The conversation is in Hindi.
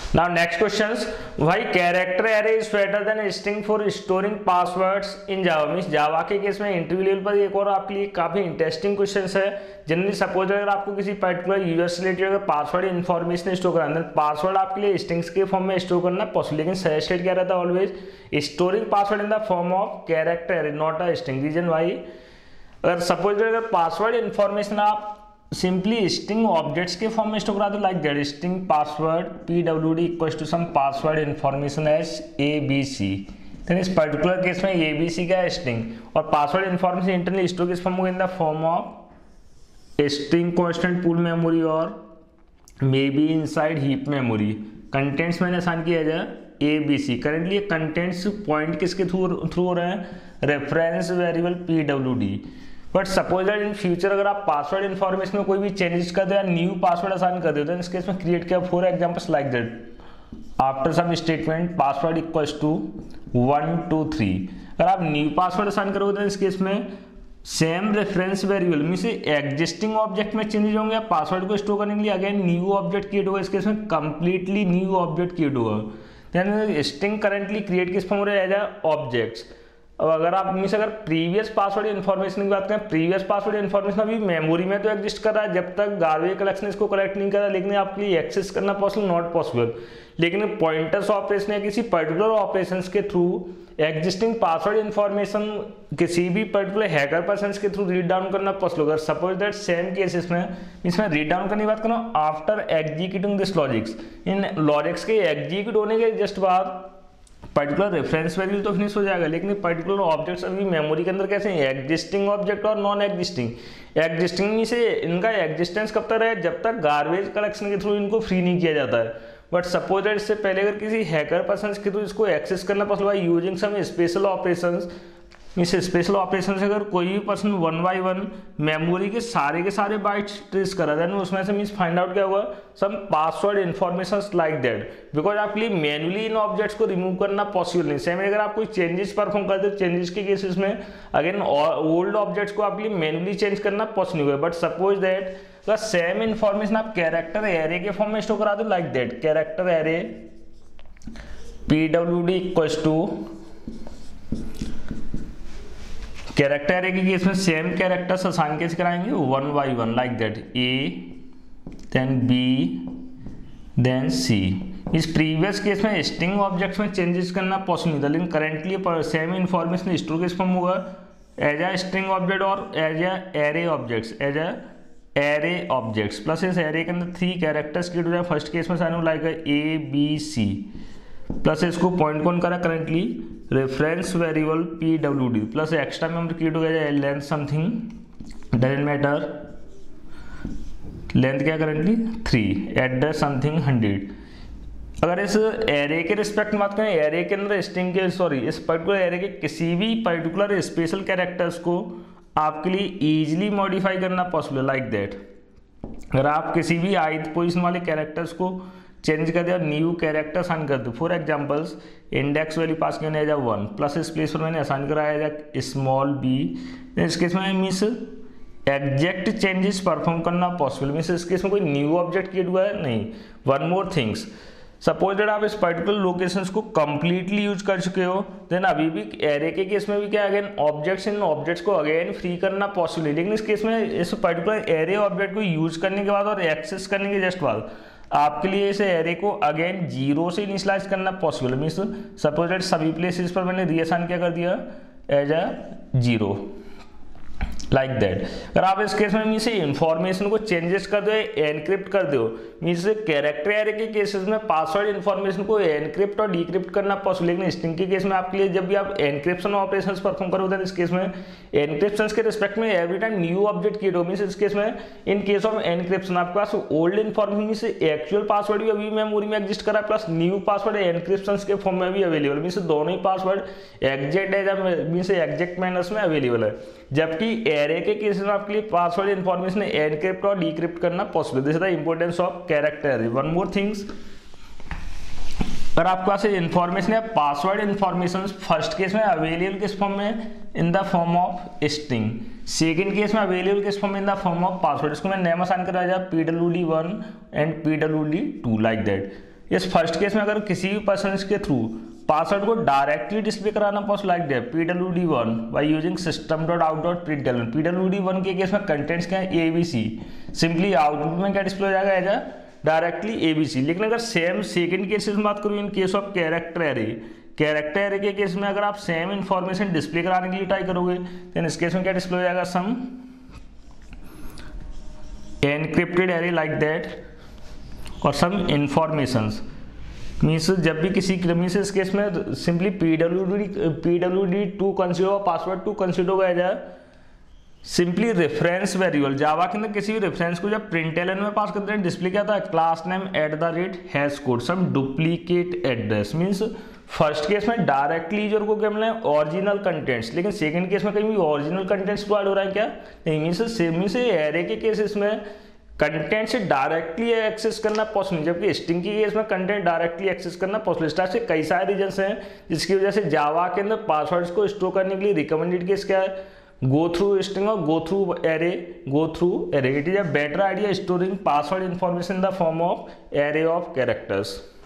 Now next questions, why character array is better than string for storing passwords in Java? Means Java के केस में इंटरव्यू लेवल पर एक और आपके लिए काफी इंटरेस्टिंग क्वेश्चंस है। जनरली सपोज अगर आपको किसी पर्टिकुलर यूजर से रिलेटेड अगर पासवर्ड इन्फॉर्मेशन स्टोर करना है, पासवर्ड आपके लिए स्ट्रिंग्स के फॉर्म में स्टोर करना पॉसिबल, लेकिन सजेस्टेड क्या रहता है always storing password in the form of character array not a string. Reason why, अगर सपोज अगर पासवर्ड इन्फॉर्मेशन आप सिंपली स्ट्रिंग ऑब्जेक्ट्स के फॉर्म में स्टोर करा दो like that, string password pwd equals to some password information as abc, then इस पर्टिकुलर केस में abc का स्ट्रिंग और पासवर्ड इन्फॉर्मेशन इंटरनली स्टोर किस फॉर्म होगा in the form of string constant pool memory और मे be inside heap memory. Contents मैंने असाइन किया जाए abc। करेंटली कंटेंट्स पॉइंट किसके थ्रू हो रहे हैं, reference variable pwd। But suppose that in future अगर आप पासवर्ड इन्फॉर्मेशन में कोई भी चेंजेस कर दो या न्यू पासवर्ड असाइन कर दो, इस केस में क्रिएट किया for examples like that after some statement password equals to 1 2 3। अगर आप न्यू पासवर्ड असाइन करोगे तो इस केस में same reference variable means existing object में चेंज होंगे, पासवर्ड को स्टोर करने के लिए अगेन न्यू ऑब्जेक्ट क्रिएट होगा, इस केस में कंप्लीटली न्यू ऑब्जेक्ट क्रिएट होगा। देन स्ट्रिंग करंटली क्रिएट किस फॉर्म में एज ऑब्जेक्ट्स। अब अगर आप मीन्स अगर प्रीवियस पासवर्ड इन्फॉर्मेशन की बात करें, प्रीवियस पासवर्ड इन्फॉर्मेशन अभी मेमोरी में तो एग्जिस्ट कर रहा है, जब तक गार्बेज कलेक्शन इसको कलेक्ट नहीं कर रहा, लेकिन आपके लिए एक्सेस करना पॉसिबल नॉट पॉसिबल। लेकिन पॉइंटर्स ऑपरेशन या किसी पर्टिकुलर ऑपरेशंस के थ्रू एग्जिस्टिंग पासवर्ड इन्फॉर्मेशन किसी भी पर्टिकुलर हैकर पर्सन के थ्रू रीड डाउन करना पॉसिबल। अगर सपोज दैट सेम केसेस में इसमें रीड डाउन करने की बात करूँ आफ्टर एग्जीक्यूटिंग दिस लॉजिक्स, इन लॉजिक्स के एग्जीक्यूट होने के जस्ट बाद पर्टिकुलर रेफरेंस वैल्यू तो फिनिश हो जाएगा, लेकिन पर्टिकुलर ऑब्जेक्ट्स अभी मेमोरी के अंदर कैसे हैं, एग्जिस्टिंग ऑब्जेक्ट और नॉन एग्जिस्टिंग। एग्जिस्टिंग में से इनका एग्जिस्टेंस कब तक रहे, जब तक गार्बेज कलेक्शन के थ्रू इनको फ्री नहीं किया जाता है। बट सपोज दैट इससे पहले अगर किसी हैकर पर्सन के थ्रू इसको एक्सेस करना पॉसिबल है यूजिंग सम स्पेशल ऑपरेशंस, इस स्पेशल ऑपरेशन से अगर कोई भी पर्सन 1 by 1 मेमोरी के सारे बाइट्स ट्रेस करा देन उसमें से मींस फाइंड आउट क्या होगा, some password information like that, because आपके लिए मैन्युअली इन ऑब्जेक्ट्स को रिमूव करना पॉसिबल नहीं। सेम अगर आप कोई चेंजेस परफॉर्म करते हो, चेंजेस के केसेस में अगेन ओल्ड ऑब्जेक्ट्स को आपके लिए मैन्युअली चेंज करना पॉसिबल नहीं होगा। But suppose that the same information आप कैरेक्टर एरे के फॉर्म में स्टोर करा दो like that, character array pwd equals to character array के केस में सेम कैरेक्टर्स असाइन कैसे कराएंगे 1 by 1 like that, a then b then c। इस प्रीवियस केस में स्ट्रिंग ऑब्जेक्ट्स में चेंजेस करना पॉसिबल नहीं था, लेकिन करंटली सेम इन्फॉर्मेशन स्टोर किस फॉर्म होगा एज ए स्ट्रिंग ऑब्जेक्ट और as a array objects, as a array objects. Plus इस एरे के अंदर 3 कैरेक्टर्स क्रिएट हो जाए, फर्स्ट केस में sign like a b c, plus इसको पॉइंट कौन करा currently reference variable pwd, plus extra memory create हो गया length something doesn't matter, length क्या करंटली 3 एड्रेस समथिंग 100। अगर इस एरे के रिस्पेक्ट में बात करें, एरे के अंदर स्ट्रिंग के इस पर्टिकुलर एरे के किसी भी पर्टिकुलर स्पेशल कैरेक्टर्स को आपके लिए इजीली मॉडिफाई करना पॉसिबल लाइक दैट। अगर आप किसी भी ith पोजीशन वाले कैरेक्टर्स को चेंज कर दिया, न्यू कैरेक्टर असाइन कर दो, for examples index value pass किया एज 1, प्लस इस प्लेस पर मैंने असाइन कराया एज स्मॉल b, इस केस में मीन्स एग्जैक्ट चेंजेस परफॉर्म करना पॉसिबल, मीन्स इस केस में कोई न्यू ऑब्जेक्ट क्रिएट हुआ है नहीं। One more things, suppose that आप इस पर्टिकुलर लोकेशंस को कंप्लीटली यूज कर चुके हो, देन अभी भी एरे के केस में भी क्या अगेन ऑब्जेक्ट्स इन ऑब्जेक्ट्स को अगेन फ्री करना पॉसिबल है, लेकिन इस केस में इस पर्टिकुलर एरे ऑब्जेक्ट को यूज करने के बाद और एक्सेस करने के जस्ट बाद आपके लिए इस एरे को अगेन 0 से इनिशियलाइज करना पॉसिबल है। मीन्स सपोज दैट सभी प्लेसेस पर मैंने रीअसाइन क्या कर दिया एज अ 0 लाइक दैट। अगर आप इस केस में मीन्स इंफॉर्मेशन को चेंजेस कर दो, एनक्रिप्ट कर दो, मीन्स कैरेक्टर एरे के केसेस में पासवर्ड इन्फॉर्मेशन को एनक्रिप्ट और डिक्रिप्ट करना पॉसिबल, लेकिन स्ट्रिंग के केस में आपके लिए जब भी आप एनक्रिप्शन ऑपरेशंस परफॉर्म करोगे इस केस में एनक्रिप्शंस के रिस्पेक्ट में every time new object create हो, मीन्स इस केस में इन केस ऑफ एनक्रिप्शन आपके पास old information means actual password भी अभी मेमोरी में एग्जिस्ट करा प्लस न्यू पासवर्ड एनक्रिप्शन के फॉर्म में भी अवेलेबल, मीन्स दोनों ही password exact as means exact manners में अवेलेबल है। जबकि एरे के केस में आपके लिए पासवर्ड इन्फॉर्मेशन एनक्रिप्ट और डिक्रिप्ट करना possible. This is the importance of character array. One more things, अगर आपके पास इन्फॉर्मेशन है पासवर्ड इन्फॉर्मेशन फर्स्ट केस में अवेलेबल किस फॉर्म में in the form of string, second case में अवेलेबल किस फॉर्म में in the form of password. इसको मैं नेम असाइन कराया जाए pwd1 and pwd2 like that. इस फर्स्ट केस में अगर किसी भी पर्सन के थ्रू पासवर्ड को डायरेक्टली डिस्प्ले कराना possible like that pwd1 by using system.out.println। pwd1 के केस में कंटेंट्स क्या है abc, सिंपली आउटपुट में क्या डिस्प्ले हो जाएगा एज डायरेक्टली abc। लेकिन अगर सेम सेकंड केसेस में बात करूँ in case of character array, character array के केस में अगर आप सेम इंफॉर्मेशन डिस्प्ले कराने के लिए ट्राई करोगे तो इस केस में क्या डिस्प्ले हो जाएगा some encrypted array like that और सम इंफॉर्मेशंस। मीन्स जब भी किसी मीन्स इस केस में सिंपली pwd2 कंसीडर होगा, पासवर्ड 2 कंसीडर होगा as simply reference variable. Java के अंदर किसी भी रेफरेंस को जब प्रिंटलन में पास करते हैं डिस्प्ले क्या था class name @hash code some duplicate address. Means first case में डायरेक्टली यूजर को क्या मिला है ओरिजिनल कंटेंट्स, लेकिन सेकंड केस में कहीं भी ओरिजिनल कंटेंट्स प्रोवाइड हो रहा है क्या नहीं। मीन्स एरे के केसेस में कंटेंट से डायरेक्टली एक्सेस करना पॉसिबल, जबकि स्ट्रिंग की केस में कंटेंट डायरेक्टली एक्सेस करना पॉसिबल। इस टाइप से कई सारे रीजंस हैं जिसकी वजह से जावा के अंदर पासवर्ड्स को स्टोर करने के लिए रिकमेंडेड केस क्या है गो थ्रू स्ट्रिंग और go through array. It is a better idea storing password information in the form of array of characters.